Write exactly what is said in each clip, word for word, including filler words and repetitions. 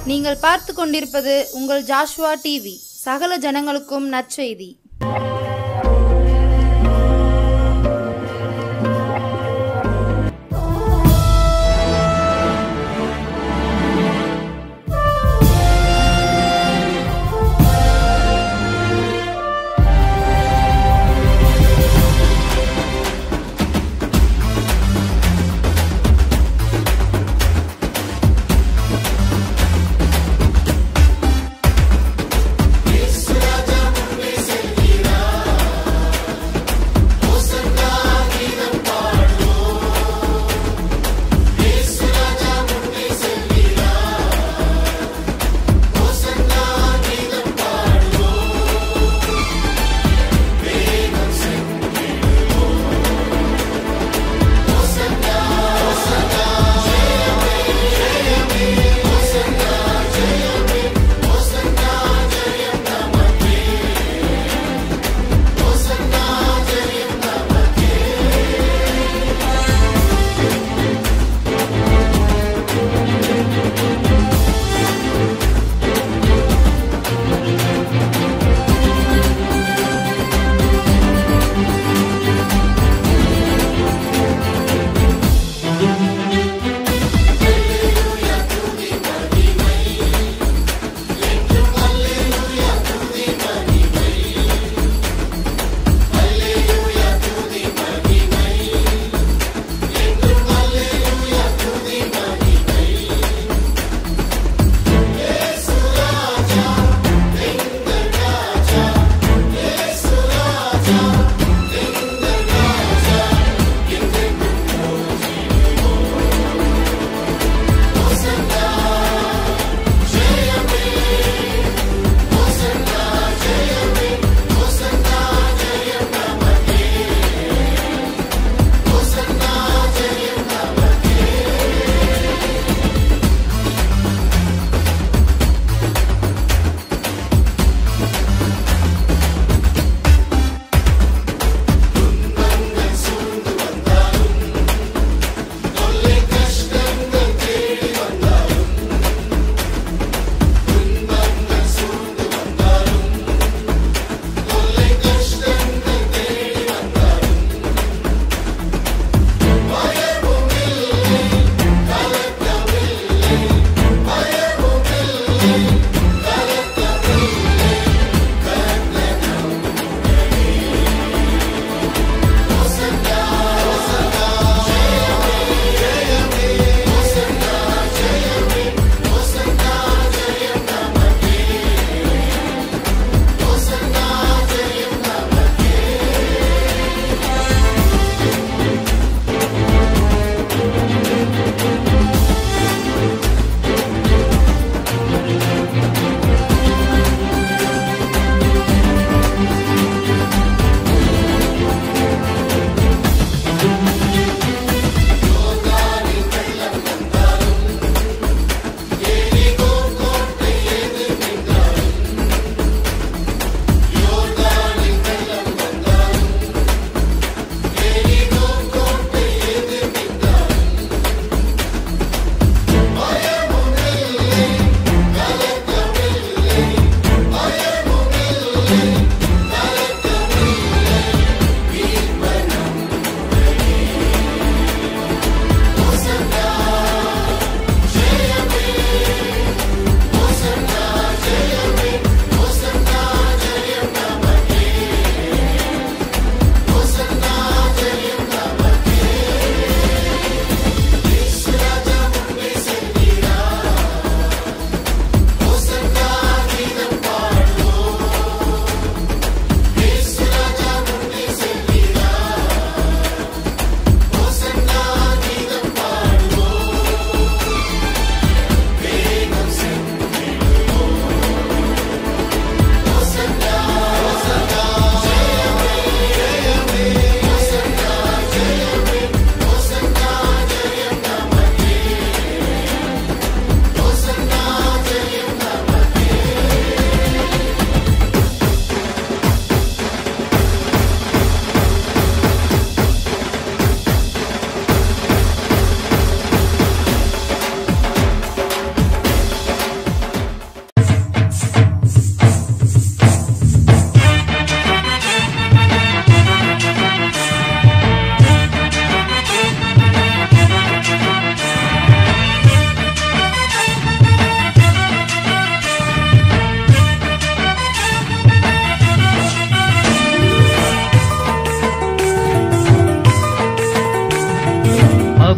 நீங்கள் பார்த்து கொண்டிருப்பது உங்கள் ஜாஷுவா டிவி. சகல ஜனங்களுக்கும் நற்செய்தி.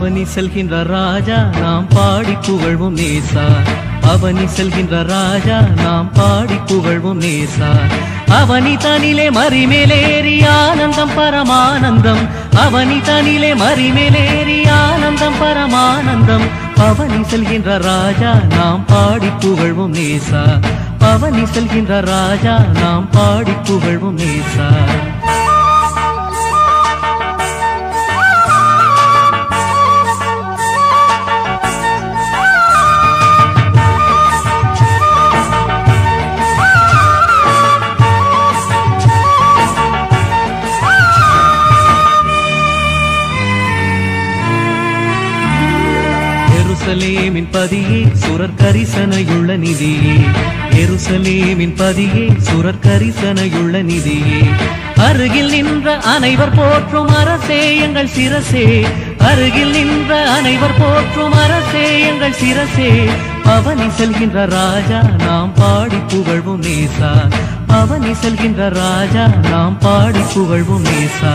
அவனி செல்கின்ற ராஜா நாம் பாடி புகழ்வோம் நேசா. அவனி செல்கின்ற ராஜா நாம் பாடி புகழ்வோம் நேசா. அவனி தனிலே மறிமேலேறி ஆனந்தம் பரமானந்தம். அவனி தனிலே மறிமேலேறி ஆனந்தம் பரமானந்தம். அவனி செல்கின்ற ராஜா நாம் பாடி புகழ்வோம் நேசா. அவனி செல்கின்ற ராஜா நாம் பாடி புகழ்வோம் நேசா. எருசலேமின் பதியே சுரர் கரிசனையுள்ள நிதியே. எருசலேமின் பதியே சுரர் கரிசனையுள்ள நிதியே. அருகில் நின்ற அனைவர் போற்றும் அரசே எங்கள் சிரசே. அருகில் நின்ற அனைவர் போற்றும் அரசே எங்கள் சிரசே. அவனி செல்கின்ற ராஜா நாம் பாடி புகழ்வோம் நேசா. அவனி செல்கின்ற ராஜா நாம் பாடி புகழ்வோம் நேசா.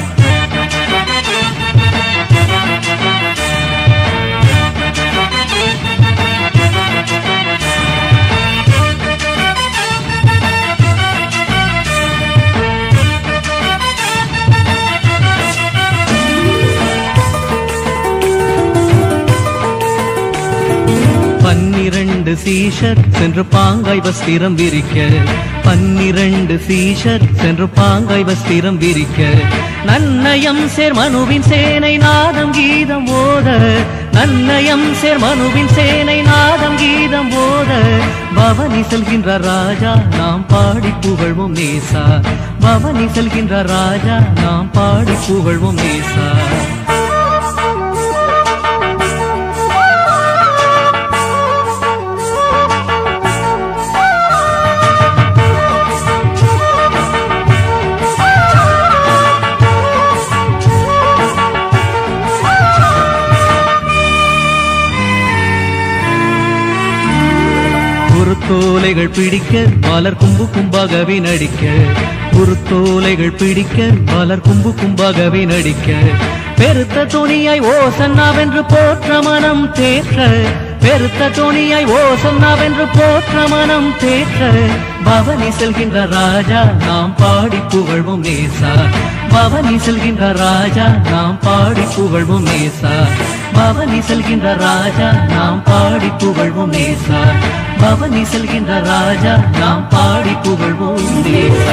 பன்னிரண்டு சீஷர் சென்று பாங்காய் வஸ்திரம் விரிக்க. பன்னிரண்டு சீஷர் சென்று பாங்காய் வஸ்திரம் விரிக்க. நன்னயம் சேர் மனுவின் சேனை நாதம் கீதம் ஓத. நன்னயம் சேர் மனுவின் சேனை நாதம் கீதம் ஓத. பவனி செல்கின்ற ராஜா நாம் பாடி புகழ்வோம் நேசா. பவனி செல்கின்ற ராஜா நாம் பாடி புகழ்வோம் நேசா. குருத்தோலைகள் பிடிக்க மலர் கும்பு கும்பாகவே நடிக்க. குருத்தோலைகள் பிடிக்க மலர் கும்பு கும்பாகவே நடிக்க. பெருத்த துணியாய் ஓசன்னாவென்று போற்ற மனம் தேற்ற. பெருத்த துணியாய் ஓசன்னாவென்று போற்ற மனம் தேற்ற. பவனி செல்கின்ற ராஜா நாம் பாடி புகழ்வோம் நேசா. பவனி செல்கின்ற ராஜா நாம் பாடி புகழ்வோம் நேசா. பவனி செல்கின்ற ராஜா நாம் பாடி புகழ்வோம் நேசா. பவனி செல்கின்ற ராஜா நாம் பாடி புகழ்வோம் நேசா.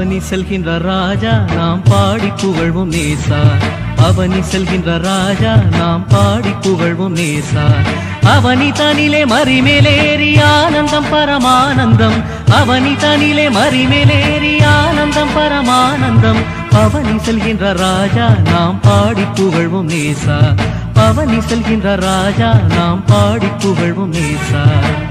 பவனி செல்கின்ற ராஜா நாம் பாடி புகழ்வோம் நேசா அவனி செல்கின்ற ராஜா நாம் பாடி புகழ்வோம் நேசா அவனி தனிலே மறிமேலேறி ஆனந்தம் பரமானந்தம் அவனி தனிலே மறிமேலேறி ஆனந்தம் பரமானந்தம் பவனி செல்கின்ற ராஜா நாம் பாடி புகழ்வோம் நேசா பவனி செல்கின்ற ராஜா நாம் பாடி புகழ்வோம் நேசா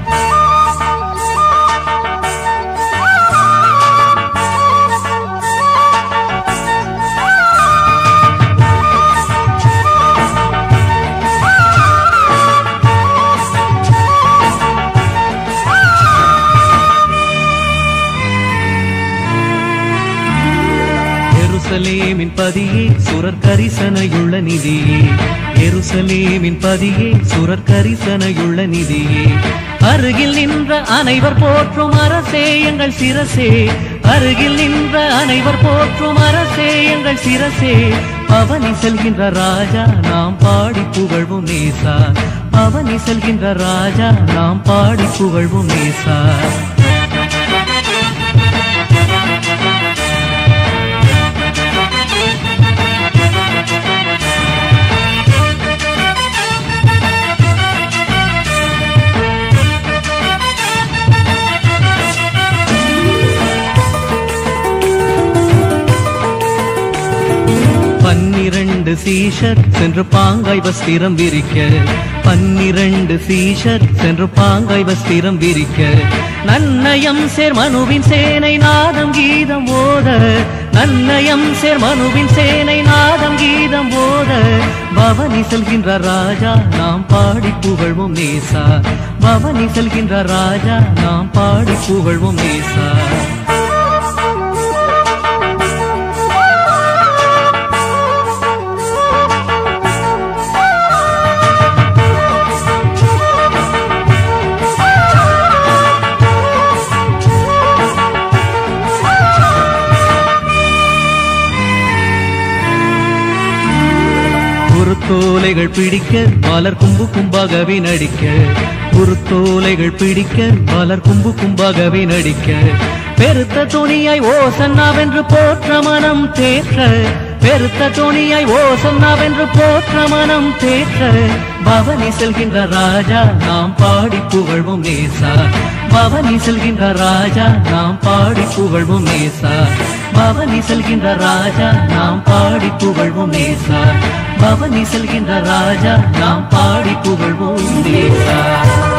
எருசலேமின் பதியே சுரர் கரிசனையுள்ள நிதியே எருசலேமின் பதியே சுரர் கரிசனையுள்ள நிதியே அருகில் நின்ற அனைவர் போற்றும் அரசே எங்கள் சிரசே அருகில் நின்ற அனைவர் போற்றும் அரசே எங்கள் சிரசே பவனி செல்கின்ற ராஜா நாம் பாடி புகழ்வோம் நேசா பவனி செல்கின்ற ராஜா நாம் பாடி புகழ்வோம் நேசா பன்னிரண்டு சீஷர் சென்று பாங்காய் வஸ்திரம் விரிக்க பன்னிரண்டு சீஷர் சென்று பாங்காய் வஸ்திரம் விரிக்க நன்னயம் சேர் மனுவின் சேனை நாதம் கீதம் ஓத நன்னயம் சேர் மனுவின் சேனை நாதம் கீதம் ஓத பவனி செல்கின்ற ராஜா நாம் பாடி புகழ்வோம் நேசா பவனி செல்கின்ற ராஜா நாம் பாடி புகழ்வோம் நேசா குருத்தோலைகள் பிடிக்க மலர் கும்பு கும்பாகவே நடிக்க குருத்தோலைகள் பிடிக்க மலர் கும்பு கும்பாகவே நடிக்க பெருத்த துணியாய் ஓசன்னாவென்று போற்ற மனம் தேற்ற பெருத்த துணியாய் ஓசன்னாவென்று போற்ற மனம் தேற்ற பவனி செல்கின்ற ராஜா நாம் பாடி புகழ்வோம் நேசா பவனி செல்கின்ற ராஜா நாம் பாடி புகழ்வோம் நேசா பவனி செல்கின்ற ராஜா நாம் பாடி புகழ்வோம் நேசா பவனி செல்கின்ற ராஜா நாம் பாடி புகழ்வோம் நேசா